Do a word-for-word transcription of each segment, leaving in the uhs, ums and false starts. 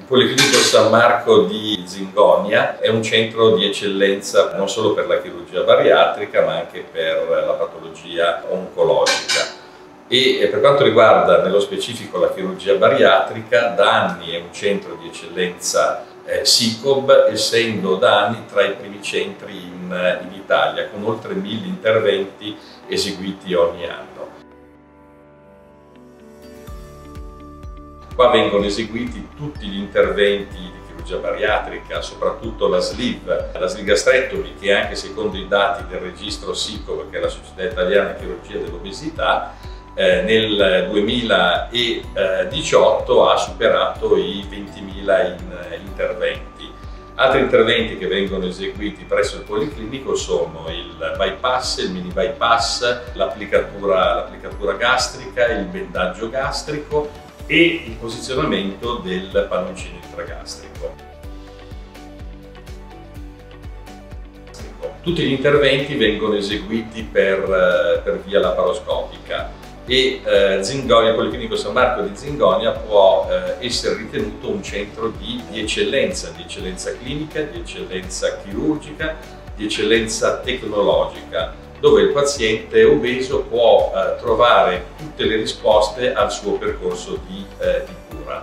Policlinico San Marco di Zingonia è un centro di eccellenza non solo per la chirurgia bariatrica ma anche per la patologia oncologica. E per quanto riguarda nello specifico la chirurgia bariatrica, da anni è un centro di eccellenza eh, S I C O B, essendo da anni tra i primi centri in, in Italia, con oltre mille interventi eseguiti ogni anno. Qua vengono eseguiti tutti gli interventi di chirurgia bariatrica, soprattutto la sleeve, la sligastrectomy, che anche secondo i dati del registro S I C O B, che è la Società Italiana di Chirurgia dell'Obesità, eh, nel duemiladiciotto ha superato i ventimila in, interventi. Altri interventi che vengono eseguiti presso il Policlinico sono il bypass, il mini bypass, l'applicatura, l'applicatura gastrica, il bendaggio gastrico e il posizionamento del palloncino intragastrico. Tutti gli interventi vengono eseguiti per, per via laparoscopica e eh, Zingonia, il Policlinico San Marco di Zingonia può eh, essere ritenuto un centro di, di eccellenza, di eccellenza clinica, di eccellenza chirurgica, di eccellenza tecnologica, dove il paziente obeso può eh, trovare tutte le risposte al suo percorso di, eh, di cura.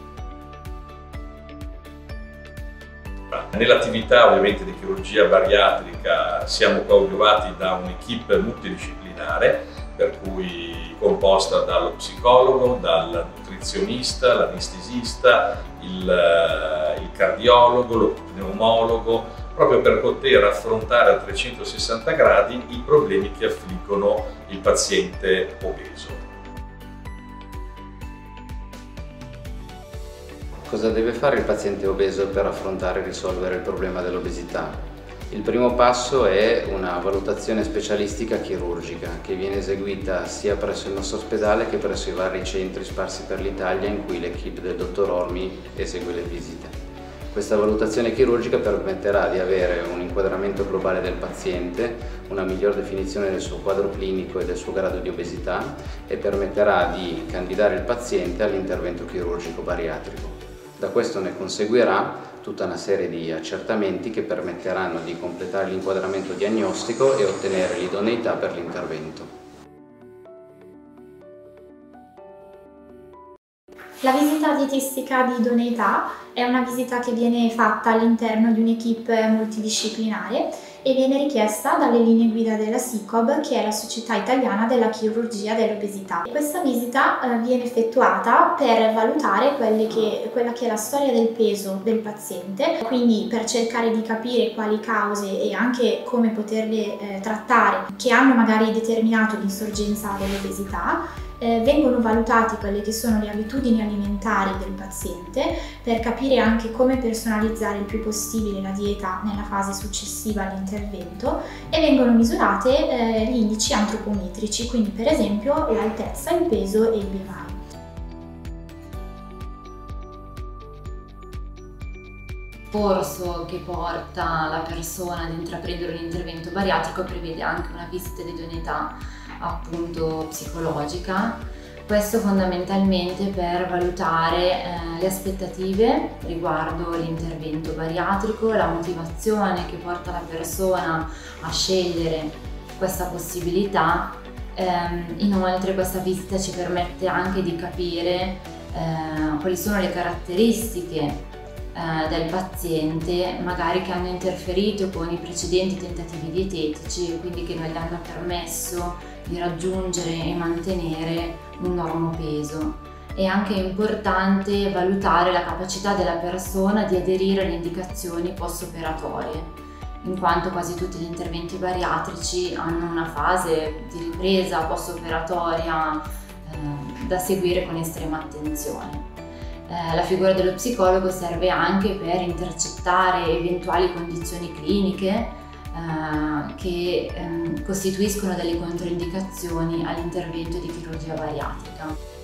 Nell'attività ovviamente di chirurgia bariatrica siamo coadiuvati da un'equipe multidisciplinare, per cui composta dallo psicologo, dal nutrizionista, l'anestesista, il, il cardiologo, lo pneumologo, proprio per poter affrontare a trecentosessanta gradi i problemi che affliggono il paziente obeso. Cosa deve fare il paziente obeso per affrontare e risolvere il problema dell'obesità? Il primo passo è una valutazione specialistica chirurgica che viene eseguita sia presso il nostro ospedale che presso i vari centri sparsi per l'Italia in cui l'equipe del dottor Ormi esegue le visite. Questa valutazione chirurgica permetterà di avere un inquadramento globale del paziente, una miglior definizione del suo quadro clinico e del suo grado di obesità e permetterà di candidare il paziente all'intervento chirurgico bariatrico. Da questo ne conseguirà tutta una serie di accertamenti che permetteranno di completare l'inquadramento diagnostico e ottenere l'idoneità per l'intervento. La visita dietistica di idoneità è una visita che viene fatta all'interno di un'equipe multidisciplinare e viene richiesta dalle linee guida della S I C O B, che è la Società Italiana della Chirurgia dell'Obesità. Questa visita eh, viene effettuata per valutare quelle che, quella che è la storia del peso del paziente, quindi per cercare di capire quali cause e anche come poterle eh, trattare che hanno magari determinato l'insorgenza dell'obesità. Eh, vengono valutati quelle che sono le abitudini alimentari del paziente per capire anche come personalizzare il più possibile la dieta nella fase successiva all'intervento e vengono misurate eh, gli indici antropometrici, quindi per esempio l'altezza, il peso e il B M I. Il corso che porta la persona ad intraprendere un intervento bariatrico prevede anche una visita di idoneità appunto psicologica, questo fondamentalmente per valutare eh, le aspettative riguardo l'intervento bariatrico, la motivazione che porta la persona a scegliere questa possibilità. Ehm, inoltre questa visita ci permette anche di capire eh, quali sono le caratteristiche del paziente, magari che hanno interferito con i precedenti tentativi dietetici e quindi che non gli hanno permesso di raggiungere e mantenere un normopeso. È anche importante valutare la capacità della persona di aderire alle indicazioni post-operatorie, in quanto quasi tutti gli interventi bariatrici hanno una fase di ripresa post-operatoria eh, da seguire con estrema attenzione. La figura dello psicologo serve anche per intercettare eventuali condizioni cliniche eh, che eh, costituiscono delle controindicazioni all'intervento di chirurgia bariatrica.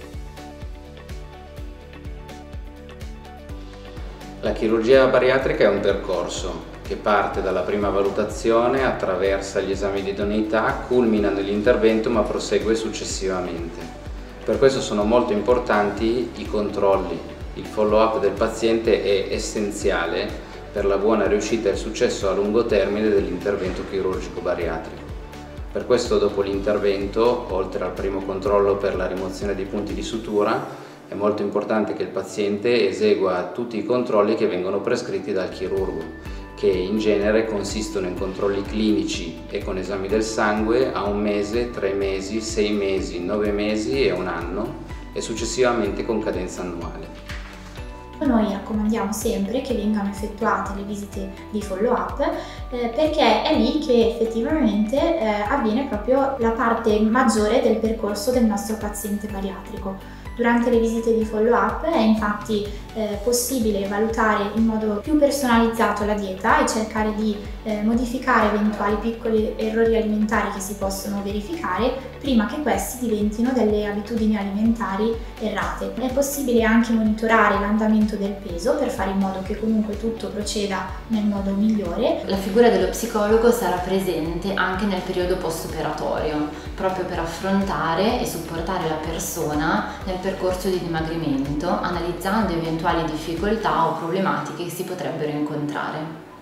La chirurgia bariatrica è un percorso che parte dalla prima valutazione, attraversa gli esami di idoneità, culmina nell'intervento ma prosegue successivamente. Per questo sono molto importanti i controlli Il follow-up del paziente è essenziale per la buona riuscita e il successo a lungo termine dell'intervento chirurgico bariatrico. Per questo, dopo l'intervento, oltre al primo controllo per la rimozione dei punti di sutura, è molto importante che il paziente esegua tutti i controlli che vengono prescritti dal chirurgo, che in genere consistono in controlli clinici e con esami del sangue a un mese, tre mesi, sei mesi, nove mesi e un anno e successivamente con cadenza annuale. Noi raccomandiamo sempre che vengano effettuate le visite di follow-up eh, perché è lì che effettivamente eh, avviene proprio la parte maggiore del percorso del nostro paziente bariatrico. Durante le visite di follow-up è infatti eh, possibile valutare in modo più personalizzato la dieta e cercare di eh, modificare eventuali piccoli errori alimentari che si possono verificare prima che questi diventino delle abitudini alimentari errate. È possibile anche monitorare l'andamento del peso per fare in modo che comunque tutto proceda nel modo migliore. La figura dello psicologo sarà presente anche nel periodo post-operatorio, proprio per affrontare e supportare la persona nel percorso di dimagrimento, analizzando eventuali difficoltà o problematiche che si potrebbero incontrare.